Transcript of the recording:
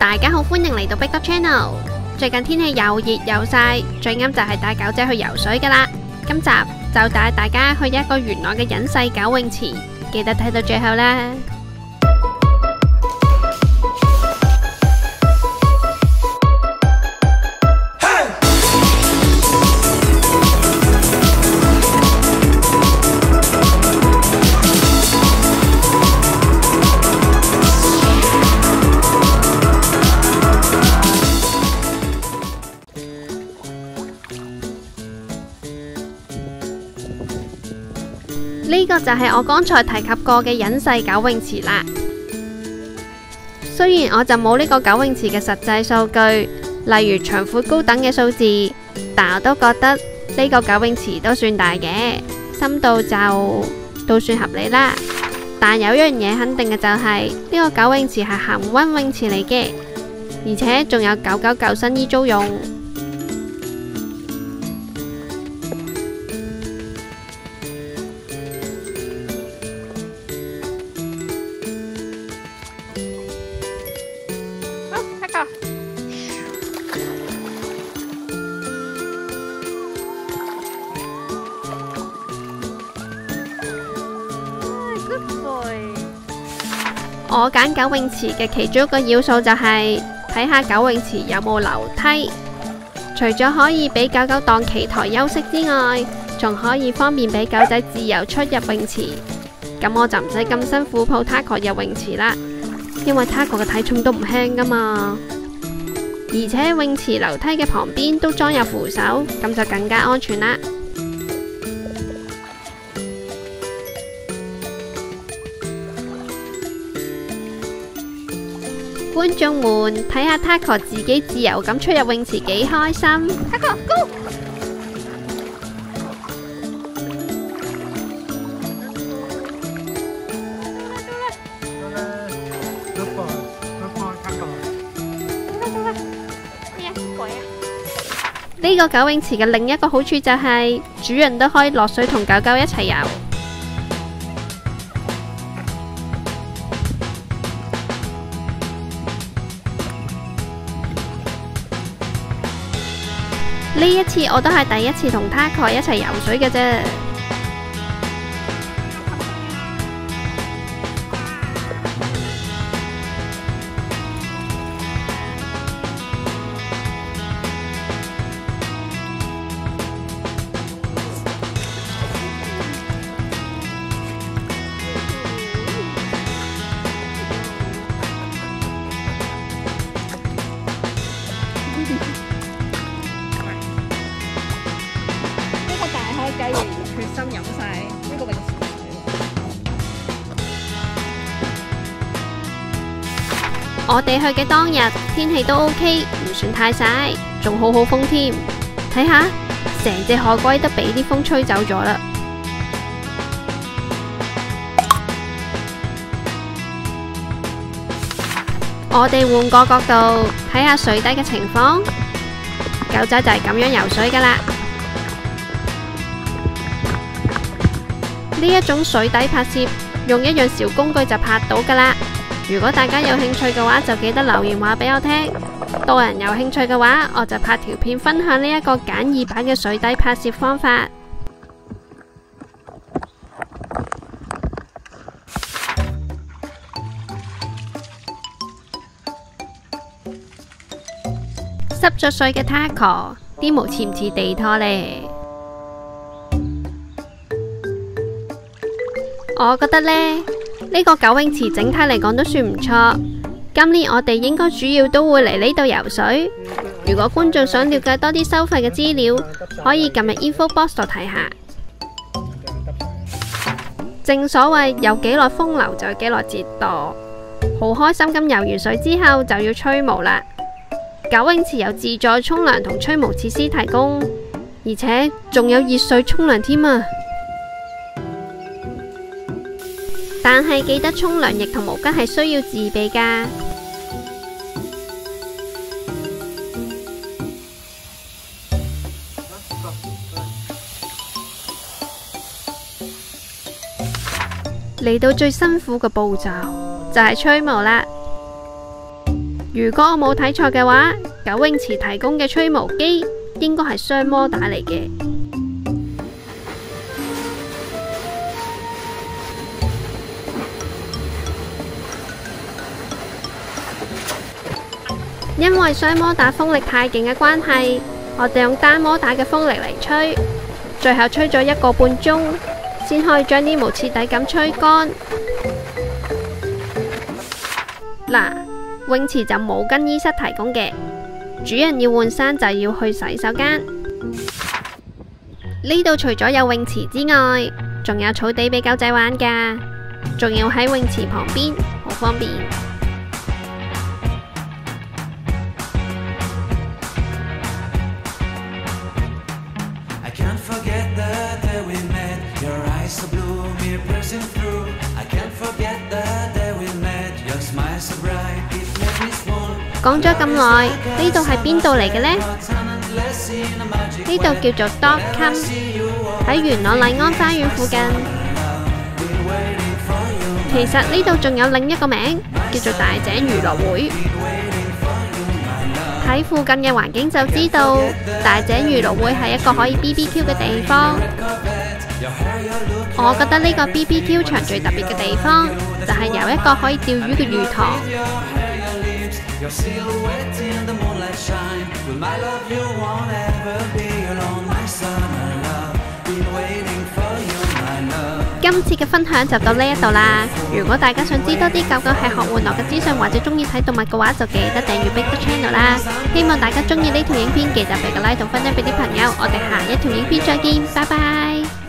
大家好，歡迎嚟到 Big Dog Channel。最近天氣又熱又曬，最啱就係帶狗仔去游水㗎喇。今集就帶大家去一個元朗嘅隱世狗泳池，記得睇到最後啦。呢個就係我剛才提及過嘅隱世狗泳池啦。雖然我就冇呢個狗泳池嘅實際數據，例如長闊高等嘅數字，但我都覺得呢個狗泳池都算大嘅，深度就都算合理啦。但有一樣嘢肯定嘅就係呢個狗泳池係恆溫泳池嚟嘅，而且仲有狗救生衣租用。我揀狗泳池嘅其中一個要素就係睇下狗泳池有冇樓梯，除咗可以俾狗狗當棋台休息之外，仲可以方便俾狗仔自由出入泳池。咁我就唔使咁辛苦抱 Taco 入泳池啦，因為 Taco 嘅體重都唔輕噶嘛。而且泳池樓梯嘅旁邊都裝有扶手，咁就更加安全啦。觀眾們，睇下 Taco 自己自由咁出入泳池幾開心。Taco go！ 呢個狗泳池嘅另一個好處就係主人都可以落水同狗狗一齊游。呢一次我都係第一次同 Taco 一齊游水嘅啫。雞爺決心飲晒呢個泳池水。我哋去嘅當日天氣都 OK， 唔算太曬，仲好好風添。睇下，成隻海龜都俾啲風吹走咗啦。我哋換個角度睇下水底嘅情況，狗仔就係咁樣游水噶啦。呢一種水底拍攝，用一樣小工具就拍到噶啦。如果大家有興趣嘅話，就記得留言話俾我聽。多人有興趣嘅話，我就拍條片分享呢一個簡易版嘅水底拍攝方法。濕咗水嘅 Taco， 啲毛似唔似地拖呢？我覺得呢個狗泳池整體嚟講都算唔錯。今年我哋應該主要都會嚟呢度游水。如果觀眾想了解多啲收費嘅資料，可以撳入 info box 度睇下。正所謂有幾耐風流就有幾耐折墮，好開心咁游完水之後就要吹毛啦。狗泳池有自助沖涼同吹毛設施提供，而且仲有熱水沖涼添啊！但係記得沖涼液同毛巾係需要自備㗎。嚟到最辛苦嘅步驟，就係吹毛啦。 如果我冇睇錯嘅話，九泳池提供嘅吹毛機應該係雙摩打嚟嘅。因為雙摩打風力太勁嘅關係，我哋用單摩打嘅風力嚟吹，最後吹咗1個半鐘，先可以將啲毛徹底咁吹乾。嗱，泳池就冇更衣室提供嘅，主人要換衫就要去洗手間。呢度除咗有泳池之外，仲有草地俾狗仔玩㗎，仲要喺泳池旁邊，好方便。講咗咁耐，呢度係邊度嚟嘅呢？呢度叫做 Dog Come， 喺元朗麗安花園附近。其實呢度仲有另一個名，叫做大井娛樂會。睇附近嘅環境就知道，大井娛樂會係一個可以 BBQ 嘅地方。我覺得呢個 BBQ 場最特別嘅地方，就係有一個可以釣魚嘅魚塘。今次嘅分享就到呢一度啦。如果大家想知多啲狗狗係學玩樂嘅資訊，或者中意睇動物嘅話，就記得訂閱 Big Channel 啦。希望大家中意呢條影片，記得俾個 like 同分享俾啲朋友。我哋下一條影片再見，拜拜。